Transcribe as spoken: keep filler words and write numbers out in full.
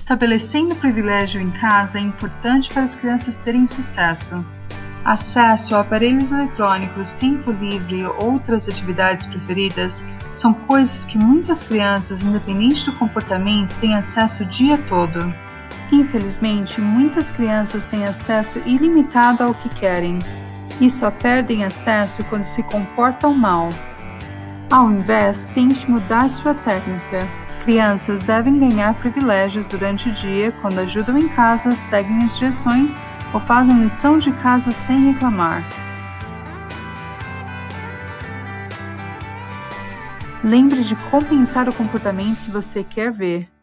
Estabelecendo privilégio em casa é importante para as crianças terem sucesso. Acesso a aparelhos eletrônicos, tempo livre e outras atividades preferidas são coisas que muitas crianças, independente do comportamento, têm acesso o dia todo. Infelizmente, muitas crianças têm acesso ilimitado ao que querem e só perdem acesso quando se comportam mal. Ao invés, tente mudar sua técnica. Crianças devem ganhar privilégios durante o dia quando ajudam em casa, seguem as direções ou fazem lição de casa sem reclamar. Lembre de compensar o comportamento que você quer ver.